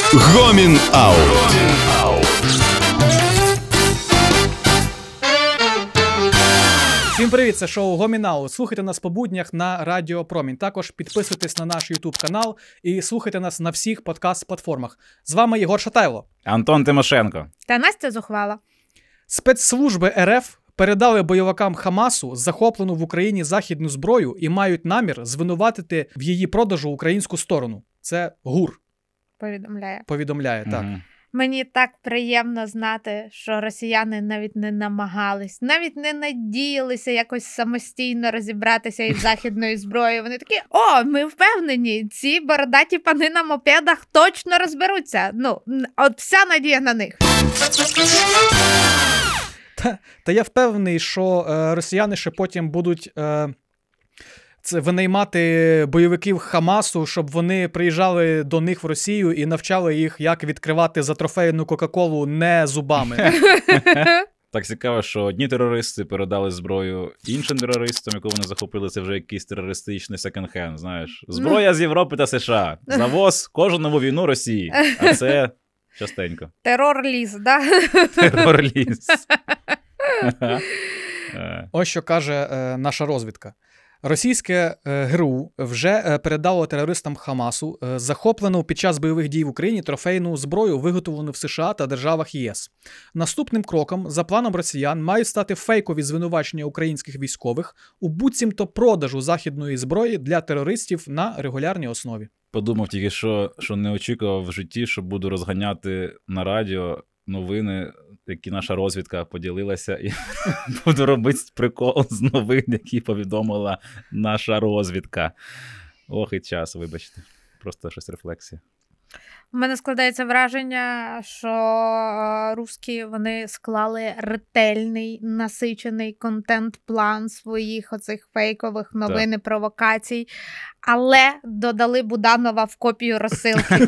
Гомін Аут. Всім привіт, це шоу Гомін Аут. Слухайте нас по буднях на Радіо Промінь. Також підписуйтесь на наш YouTube канал і слухайте нас на всіх подкаст-платформах. З вами Єгор Шатайло. Антон Тимошенко. Та Настя Зухвала. Спецслужби РФ передали бойовикам Хамасу захоплену в Україні західну зброю і мають намір звинуватити в її продажу українську сторону. Це ГУР повідомляє, так. Мені так приємно знати, що росіяни навіть не намагались, навіть не надіялися якось самостійно розібратися із західною зброєю. Вони такі: о, ми впевнені, ці бородаті пани на мопедах точно розберуться. Ну, от вся надія на них. Та я впевнений, що росіяни ще потім будуть винаймати бойовиків Хамасу, щоб вони приїжджали до них в Росію і навчали їх, як відкривати затрофейну Кока-Колу не зубами. Так цікаво, що одні терористи передали зброю іншим терористам, яку вони захопили, це вже якийсь терористичний секонд-хенд, знаєш. Зброя з Європи та США. Завоз кожну нову війну Росії. А це частенько. Терор-ліс, да? Терор-ліс. Ось що каже наша розвідка. Російське ГРУ вже передало терористам Хамасу захоплену під час бойових дій в Україні трофейну зброю, виготовлену в США та державах ЄС. Наступним кроком, за планом росіян, мають стати фейкові звинувачення українських військових у буцімто продажу західної зброї для терористів на регулярній основі. Подумав тільки, що не очікував в житті, що буду розганяти на радіо новини, які наша розвідка поділилася, і буду робити прикол з новин, які повідомила наша розвідка. Ох, і час, вибачте. Просто щось рефлексія. У мене складається враження, що русські, вони склали ретельний, насичений контент-план своїх оцих фейкових новин і провокацій, але додали Буданова в копію розсилки.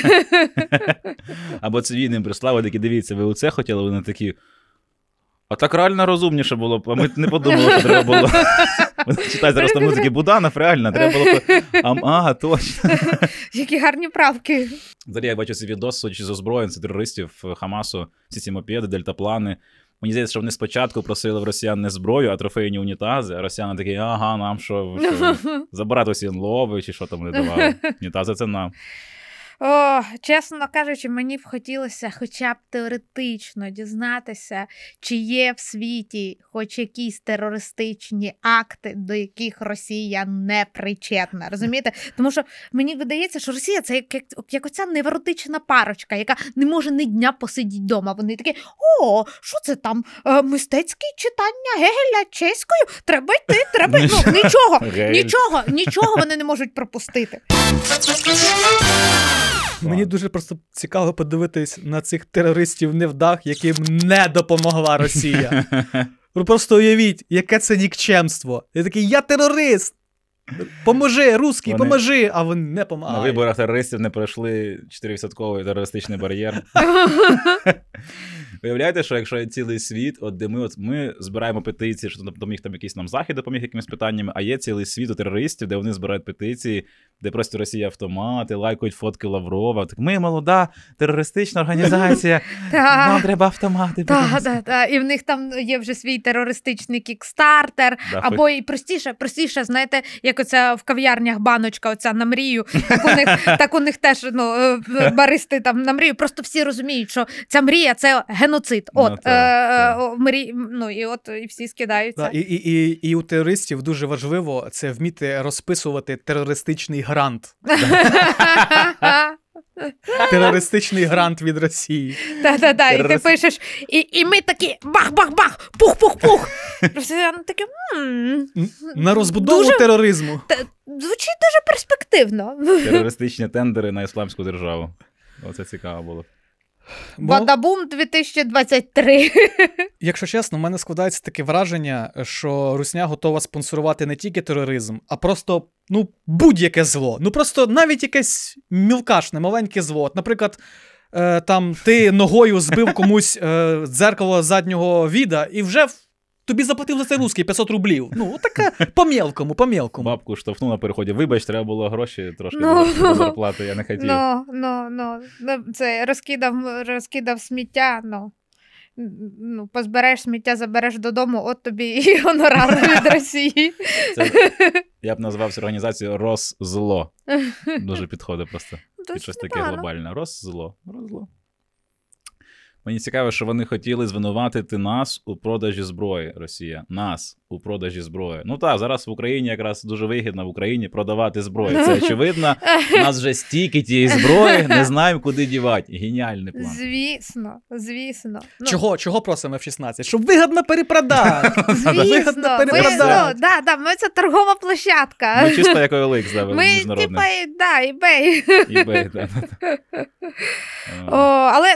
Або цивільним прислали, такі: дивіться, ви оце хотіли? Вони такі: а так реально розумніше було, а ми не подумали, що треба було. Читай зараз там музики: Буданов, реально, треба було... Ага, точно. Які гарні правки. Взагалі, я бачу цей відос, судячи з озброєнь, це терористів Хамасу, всі ці мопеди, дельтаплани. Мені здається, що вони спочатку просили в росіян не зброю, а трофейні унітази, а росіяни такі: ага, нам що забирати усі лови, чи що там вони давали. Унітази — це нам. О, чесно кажучи, мені б хотілося хоча б теоретично дізнатися, чи є в світі хоч якісь терористичні акти, до яких Росія не причетна. Розумієте? Тому що мені видається, що Росія — це як оця невротична парочка, яка не може ні дня посидіти вдома. Вони такі: о, що це там, мистецьке читання Гегеля чеською? Треба йти, треба... Ну, нічого вони не можуть пропустити. Мені дуже просто цікаво подивитись на цих терористів-невдах, яким не допомогла Росія. Ви просто уявіть, яке це нікчемство. Я такий: я терорист! Поможи, русський, поможи! А вони не допомагають. На виборах терористів не пройшли 4% терористичний бар'єр. Виявляєте, що якщо є цілий світ, от де ми збираємо петиції, що допоміг там якийсь нам Захід, допоміг якимись питаннями, а є цілий світ у терористів, де вони збирають петиції, де просто Росія автомати, лайкають фотки Лаврова. Так: ми молода терористична організація, нам треба автомати. Так. І в них там є вже свій терористичний кікстартер, або і простіше, знаєте, як оця в кав'ярнях баночка оця на мрію, так у них теж, баристи там на мрію. Просто всі розуміють, що ця мрія — це геноцид. І всі скидаються. І у терористів дуже важливо це вміти розписувати терористичний грант. Терористичний грант від Росії. Так. І ти пишеш, і ми такі: бах-бах-бах, пух-пух-пух. Росіяни такі: на розбудову тероризму. Звучить дуже перспективно. Терористичні тендери на Ісламську державу. Оце цікаво було. Бадабум 2023. Якщо чесно, в мене складається таке враження, що Русня готова спонсорувати не тільки тероризм, а просто, будь-яке зло. Просто навіть якесь мілкашне, маленьке зло. От, наприклад, там ти ногою збив комусь дзеркало заднього віда і вже тобі заплатив за це русський 500 рублів. Ну, така по-мелкому. Бабку штовхнув на переході. Вибач, треба було гроші трошки Ну, до зарплати, я не хотів. Це розкидав сміття, позбереш сміття, забереш додому, от тобі і гонорар від Росії. Це, я б назвав цю організацію «Роззло». Дуже підходить просто. Під щось таке глобальне. Роззло. Мені цікаво, що вони хотіли звинуватити нас у продажі зброї, Росія. Нас у продажі зброї. Ну так, зараз в Україні якраз дуже вигідно в Україні продавати зброю. Це очевидно. У нас вже стільки тієї зброї, не знаємо, куди дівати. Геніальний план. Звісно. Чого просимо F-16? Щоб вигідно перепродати. Звісно. Ми це торгова площадка. Ми чисто як OLX, да, міжнародний. Ми, eBay. eBay, да. Але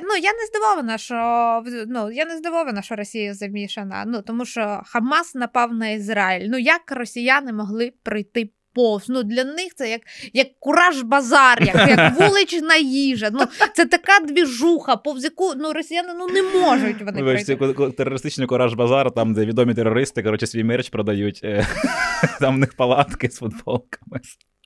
я не здивована, що Росія замішана. Тому що Хамас напав на Ізраїль. Як росіяни могли пройти повз? Для них це як кураж-базар, як вулична їжа. Це така двіжуха, повз яку росіяни не можуть вони пройти. Терористичний кураж-базар, там, де відомі терористи, свій мерч продають. Там в них палатки з футболками.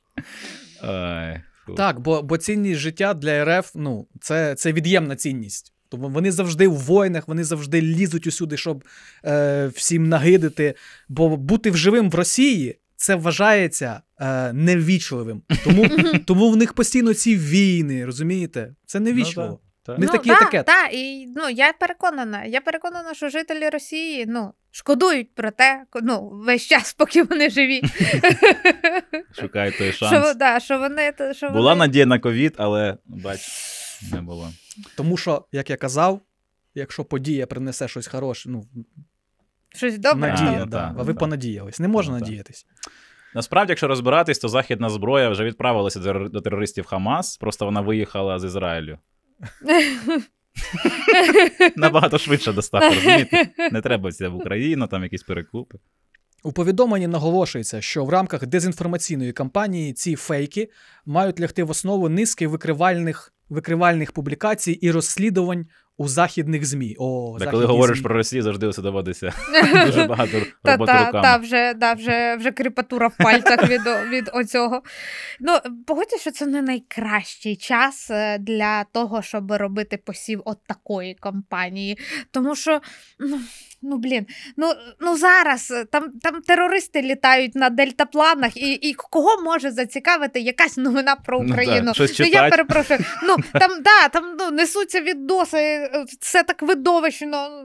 Так, бо цінність життя для РФ, це від'ємна цінність. Тобто вони завжди в воїнах, вони завжди лізуть усюди, щоб всім нагидити. Бо бути живим в Росії – це вважається неввічливим. Тому в них постійно ці війни, розумієте? Це неввічливо. В них такий етикет. Так, і я переконана, що жителі Росії, шкодують про те, весь час, поки вони живі. Шукають той шанс. Була надія на ковід, але, бач, не було. Тому що, як я казав, якщо подія принесе щось хороше, щось добре. Надія, а ви понадіялись. Не можна надіятись. Насправді, якщо розбиратись, то західна зброя вже відправилася до терористів Хамас, просто вона виїхала з Ізраїлю. Набагато швидше доставка, розумієте? Не треба це в Україну, там якісь перекупи. У повідомленні наголошується, що в рамках дезінформаційної кампанії ці фейки мають лягти в основу низки викривальних публікацій і розслідувань у західних ЗМІ. Коли говориш про Росію, завжди все доводиться. Дуже багато роботи руками. Вже кріпатура в пальцях від оцього. Погодьте, що це не найкращий час для того, щоб робити посів от такої кампанії. Тому що, зараз там терористи літають на дельтапланах, і кого може зацікавити якась новина про Україну? Я перепрошую. Там несуться відоси, все так видовищно.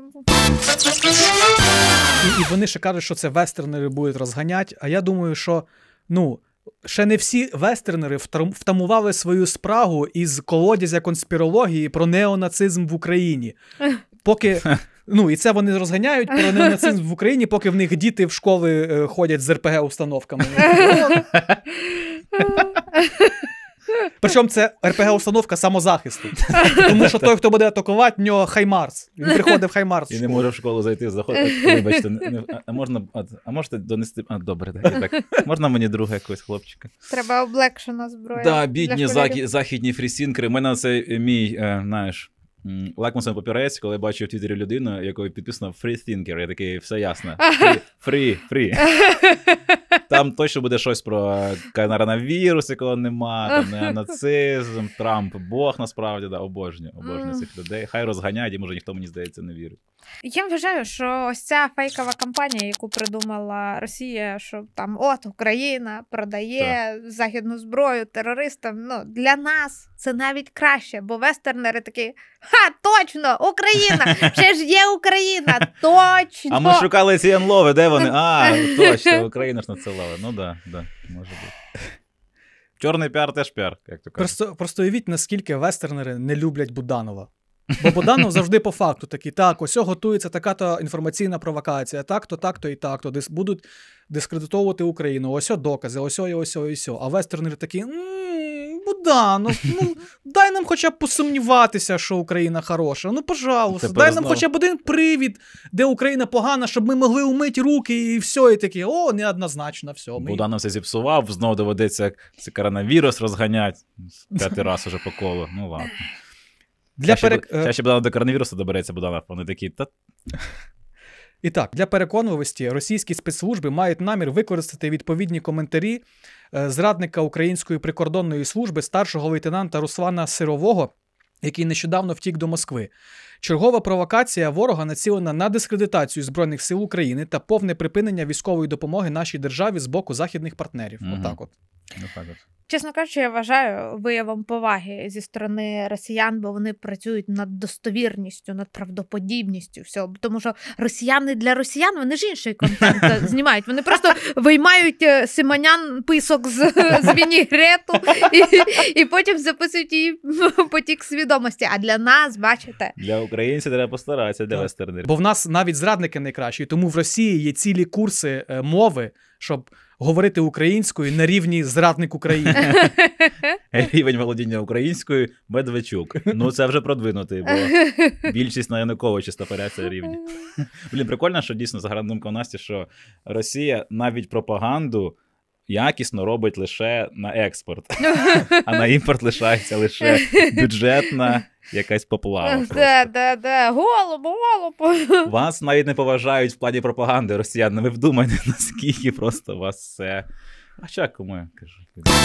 І вони ще кажуть, що це вестернери будуть розганяти, а я думаю, що, ще не всі вестернери втамували свою спрагу із колодязя конспірології про неонацизм в Україні. Поки... і це вони розганяють про неонацизм в Україні, поки в них діти в школи ходять з РПГ-установками. Причому це РПГ-установка самозахисту. Тому що той, хто буде атакувати, в нього Хаймарс. Він приходив в Хаймарс. І не може в школу зайти, заходить. Вибачте, а можете донести... добре, так. Можна мені друга якогось хлопчика? Треба облегшена зброя. Так, бідні західні фрісінкери. У мене це мій, лакмусовий папірець, коли я бачив в Твіттері людину, якою підписано «Free Thinker», я такий, все ясно. Free. Там точно буде щось про коронавірус, якого нема, там неонацизм, Трамп, Бог насправді, обожнюю цих людей. Хай розганяють, і може ніхто, мені здається, не вірить. Я вважаю, що ось ця фейкова кампанія, яку придумала Росія, що там Україна продає західну зброю терористам, для нас це навіть краще, бо вестернери такі, точно, Україна, ще ж є Україна, точно. А ми шукали ці анлови, де вони? Точно, Україна ж надсилала. Да, може бути. Чорний піар теж піар, як то кажуть. Просто уявіть, наскільки вестернери не люблять Буданова. Бо Буданов завжди по факту такий, ось готується така-то інформаційна провокація, так-то і так-то, десь будуть дискредитовувати Україну, ось докази, ось. А вестернери такі, Буданов, дай нам хоча б посумніватися, що Україна хороша, пожалуйста, дай нам хоча б один привід, де Україна погана, щоб ми могли умити руки і все, і такі, неоднозначно, все. Буданов все зіпсував, знову доведеться цей коронавірус розганять, 5-й раз уже по колу, ладно. Ще Буданов до коронавірусу добереться, Буданов, вони такі, І так, для переконливості російські спецслужби мають намір використати відповідні коментарі зрадника Української прикордонної служби старшого лейтенанта Руслана Сирового, який нещодавно втік до Москви. Чергова провокація ворога націлена на дискредитацію Збройних сил України та повне припинення військової допомоги нашій державі з боку західних партнерів. Отак от. Чесно кажучи, я вважаю виявом поваги зі сторони росіян, бо вони працюють над достовірністю, над правдоподібністю всього. Тому що росіяни для росіян, вони ж інший контент знімають. Вони просто виймають Симонян писок з вінігрету і потім записують її потік свідомості. А для нас, бачите... Для українців треба постаратися, для вестернерів. Бо в нас навіть зрадники найкращі, тому в Росії є цілі курси мови, щоб говорити українською на рівні зрадник України. Рівень володіння українською – Медведчук. Ну, це вже продвинутий, бо більшість на Януковича стопоряться рівні. Блін, прикольно, що дійсно загальна думка у Насті, що Росія навіть пропаганду якісно робить лише на експорт, а на імпорт лишається лише бюджетна якась поплава. Голубу. Вас навіть не поважають в плані пропаганди росіяни. Ви вдумайте, наскільки просто вас все... А що, кому я кажу?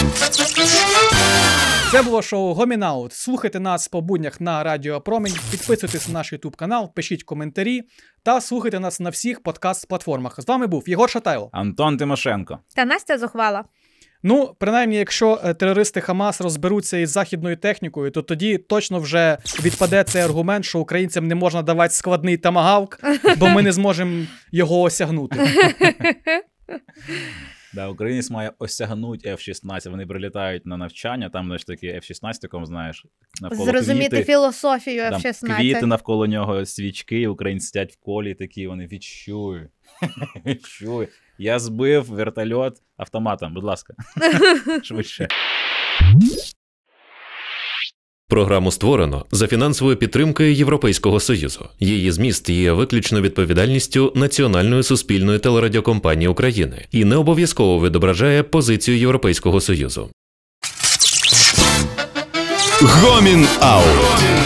Це було шоу Гомінаут. Слухайте нас по буднях на Радіо Промінь, підписуйтесь на наш YouTube канал, пишіть коментарі та слухайте нас на всіх подкаст-платформах. З вами був Єгор Шатайло, Антон Тимошенко та Настя Зухвала. Ну, принаймні, якщо терористи Хамас розберуться із західною технікою, то тоді точно вже відпаде цей аргумент, що українцям не можна давати складний томагавк, бо ми не зможемо його осягнути. Да, українець має осягнути F-16. Вони прилітають на навчання, там, знаєш, такі F-16, знаєш, навколо зрозуміти квіти, філософію F-16. Квіти навколо нього, свічки, українці сидять в колі такі, вони відчують. Відчують. Я збив вертольот автоматом, будь ласка. Швидше. Програму створено за фінансовою підтримкою Європейського Союзу. Її зміст є виключно відповідальністю Національної суспільної телерадіокомпанії України і не обов'язково відображає позицію Європейського Союзу. Гомін Аут.